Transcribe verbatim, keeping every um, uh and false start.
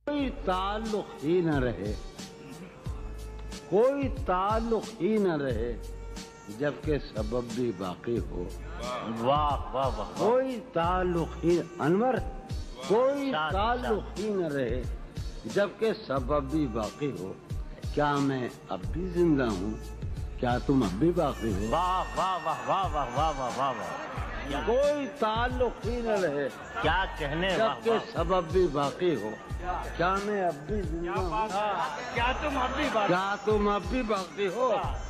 कोई ताल्लुक ही न रहे, कोई ताल्लुक ही न रहे जबकि सबब भी बाकी हो। वाह वाह वाह। कोई ताल्लुक ही अनवर, कोई ताल्लुक ही न रहे जबकि सबब भी बाकी हो। क्या मैं अब भी जिंदा हूँ, क्या तुम अब भी बाकी हो। वाह वाह वाह वाह वाह वाह वाह वाह वाह। कोई ताल्लुक ही न रहे, क्या कहने, जबकि सबब भी बाकी हो। क्या मैं अब भी जिंदा हूँ, क्या तुम अब भी क्या तुम अब भी बाकी हो।